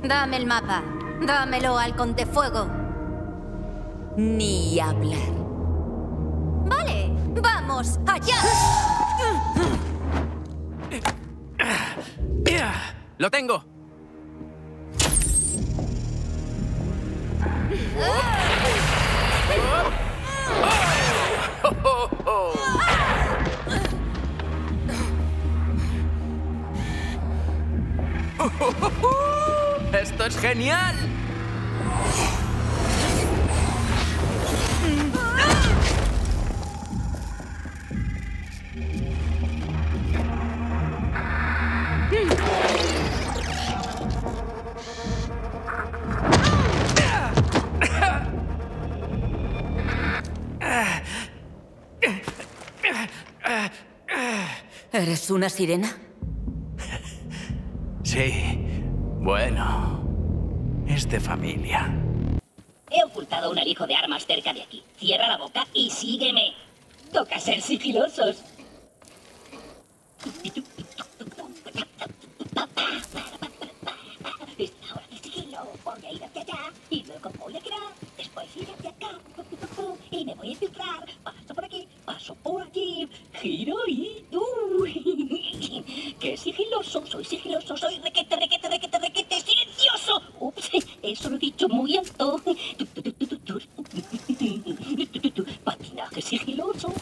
Dame el mapa. Dámelo, halcón de fuego. Ni hablar. Vale, vamos, allá. ¡Lo tengo! ¡Esto es genial! ¿Eres una sirena? Sí. Bueno. Es de familia. He ocultado un alijo de armas cerca de aquí. Cierra la boca y sígueme. Toca ser sigilosos. Es la hora de sigilo. Voy a ir hacia allá y luego voy a girar. Después ir hacia acá. Y me voy a filtrar. Paso por aquí, paso por allí. Giro y... ¡Qué sigiloso! Soy sigiloso, soy requete silencioso. Ups, eso lo he dicho muy alto. Patinaje sigiloso.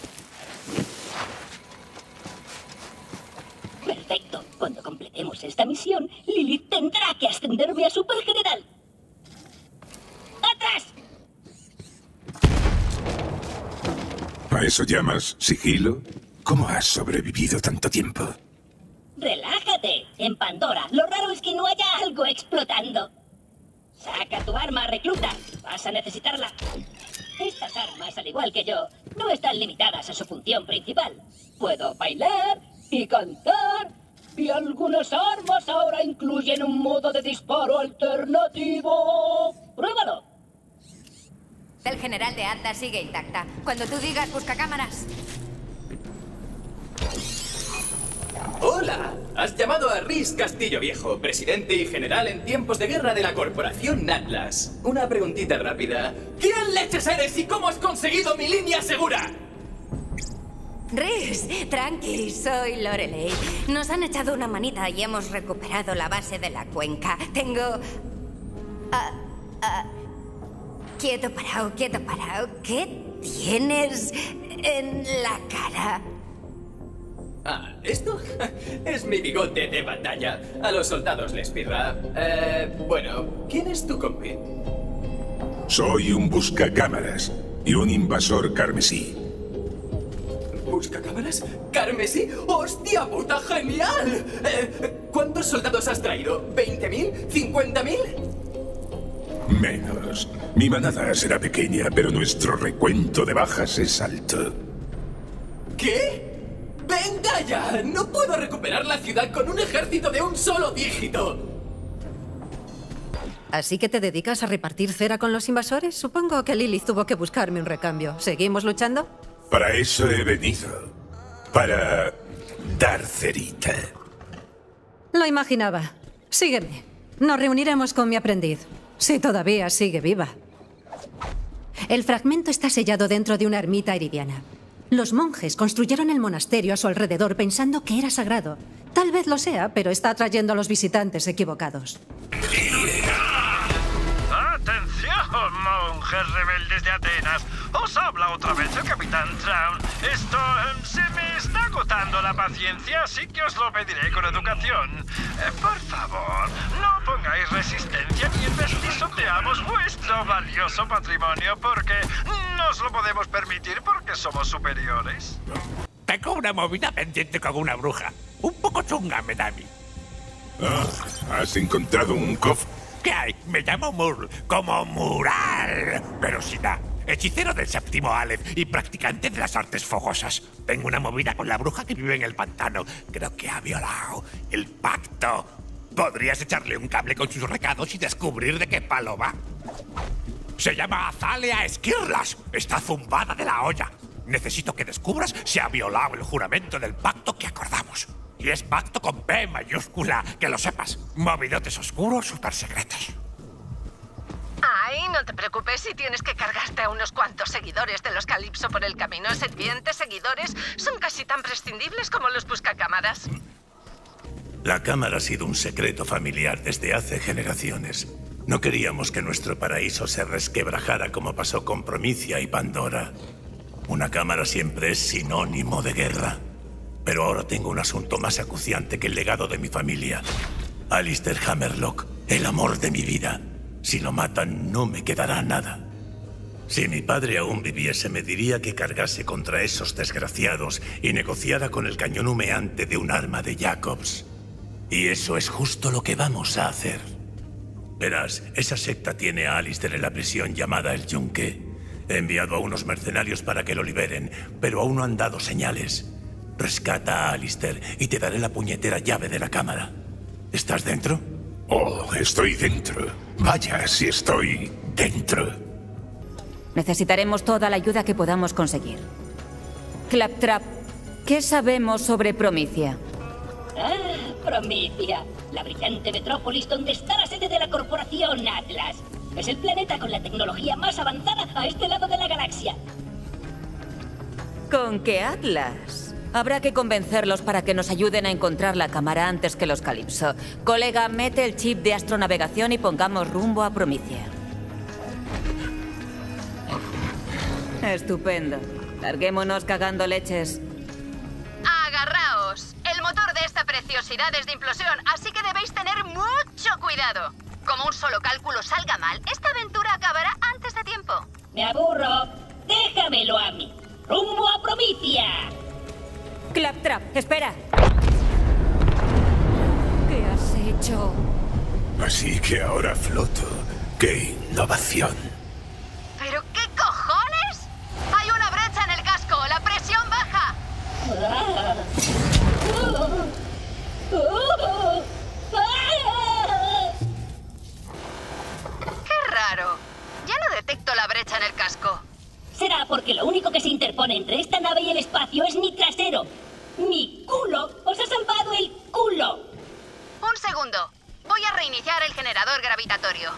Perfecto. Cuando completemos esta misión, Lilith tendrá que ascenderme a supergeneral. ¡Atrás! ¿A eso llamas sigilo? ¿Cómo has sobrevivido tanto tiempo? Relájate. En Pandora, lo raro es que no haya algo explotando. Saca tu arma, recluta. Vas a necesitarla. Estas armas, al igual que yo, no están limitadas a su función principal. Puedo bailar y cantar. Y algunas armas ahora incluyen un modo de disparo alternativo. ¡Pruébalo! El general de Atlas sigue intacta. Cuando tú digas busca cámaras. ¡Hola! Has llamado a Rhys Castillo Viejo, presidente y general en tiempos de guerra de la corporación Atlas. Una preguntita rápida. ¿Quién leches eres y cómo has conseguido mi línea segura? Rhys, tranqui, soy Lorelei. Nos han echado una manita y hemos recuperado la base de la cuenca. Tengo... Quieto parado, quieto parado. ¿Qué tienes en la cara? Ah, ¿esto? Es mi bigote de batalla. A los soldados les pirra. Bueno, ¿quién es tu compi? Soy un buscacámaras y un invasor carmesí. ¿Buscacámaras? ¿Carmesí? ¡Hostia puta, genial! ¿Cuántos soldados has traído? ¿20.000? ¿50.000? Menos. Mi manada será pequeña, pero nuestro recuento de bajas es alto. ¿Qué? ¡Venga ya! ¡No puedo recuperar la ciudad con un ejército de un solo dígito! ¿Así que te dedicas a repartir cera con los invasores? Supongo que Lilith tuvo que buscarme un recambio. ¿Seguimos luchando? Para eso he venido. Para dar cerita. Lo imaginaba. Sígueme. Nos reuniremos con mi aprendiz. Si todavía sigue viva. El fragmento está sellado dentro de una ermita iridiana. Los monjes construyeron el monasterio a su alrededor pensando que era sagrado. Tal vez lo sea, pero está atrayendo a los visitantes equivocados. ¡Atención, monjes rebeldes de Atenas! Os habla otra vez el capitán Traun. Esto se me está agotando la paciencia, así que os lo pediré con educación. Por favor, no pongáis resistencia mientras pisoteamos vuestro valioso patrimonio, porque no os lo podemos permitir porque somos superiores. Tengo una movida pendiente con una bruja. Un poco chunga me da a mí. Ah, ¿has encontrado un cofre? ¿Qué hay? Me llamo Mur, como Mural. Pero sin nada. Hechicero del séptimo Aleph y practicante de las artes fogosas. Tengo una movida con la bruja que vive en el pantano. Creo que ha violado el pacto. Podrías echarle un cable con sus recados y descubrir de qué palo va. Se llama Azalea Esquirlas. Está zumbada de la olla. Necesito que descubras si ha violado el juramento del pacto que acordamos. Y es pacto con P mayúscula, que lo sepas. Movidotes oscuros super secretos. Ay, no te preocupes si tienes que cargarte a unos cuantos seguidores de los Calypso por el camino. Sirvientes, seguidores, son casi tan prescindibles como los buscacámaras. La cámara ha sido un secreto familiar desde hace generaciones. No queríamos que nuestro paraíso se resquebrajara como pasó con Promicia y Pandora. Una cámara siempre es sinónimo de guerra. Pero ahora tengo un asunto más acuciante que el legado de mi familia. Alistair Hammerlock, el amor de mi vida. Si lo matan, no me quedará nada. Si mi padre aún viviese, me diría que cargase contra esos desgraciados y negociara con el cañón humeante de un arma de Jacobs. Y eso es justo lo que vamos a hacer. Verás, esa secta tiene a Alistair en la prisión llamada El Yunque. He enviado a unos mercenarios para que lo liberen, pero aún no han dado señales. Rescata a Alistair y te daré la puñetera llave de la cámara. ¿Estás dentro? Oh, estoy dentro. Vaya, si estoy dentro. Necesitaremos toda la ayuda que podamos conseguir. Claptrap, ¿qué sabemos sobre Promicia? Ah, Promicia. La brillante metrópolis donde está la sede de la corporación Atlas. Es el planeta con la tecnología más avanzada a este lado de la galaxia. ¿Con qué Atlas? Habrá que convencerlos para que nos ayuden a encontrar la cámara antes que los Calypso. Colega, mete el chip de astronavegación y pongamos rumbo a Promicia. Estupendo. Larguémonos cagando leches. Agarraos. El motor de esta preciosidad es de implosión, así que debéis tener mucho cuidado. Como un solo cálculo salga mal, esta aventura acabará antes de tiempo. Me aburro. Déjamelo a mí. ¡Rumbo a Promicia! Claptrap, espera. ¿Qué has hecho? Así que ahora floto. ¡Qué innovación! ¿Pero qué cojones? Hay una brecha en el casco. La presión baja. Qué raro. Ya no detecto la brecha en el casco. Será porque lo único que se interpone entre esta nave y el espacio es mi trasero. ¡Mi culo! ¡Os ha salvado el culo! Un segundo. Voy a reiniciar el generador gravitatorio.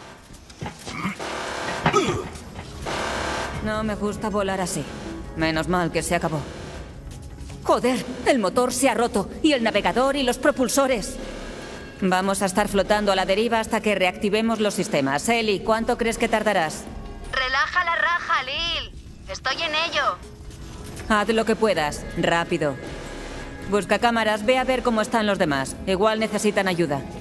No me gusta volar así. Menos mal que se acabó. ¡Joder! El motor se ha roto. Y el navegador y los propulsores. Vamos a estar flotando a la deriva hasta que reactivemos los sistemas. Ellie, ¿cuánto crees que tardarás? Relaja la raja, Lil. Estoy en ello. Haz lo que puedas. Rápido. Busca cámaras. Ve a ver cómo están los demás. Igual necesitan ayuda.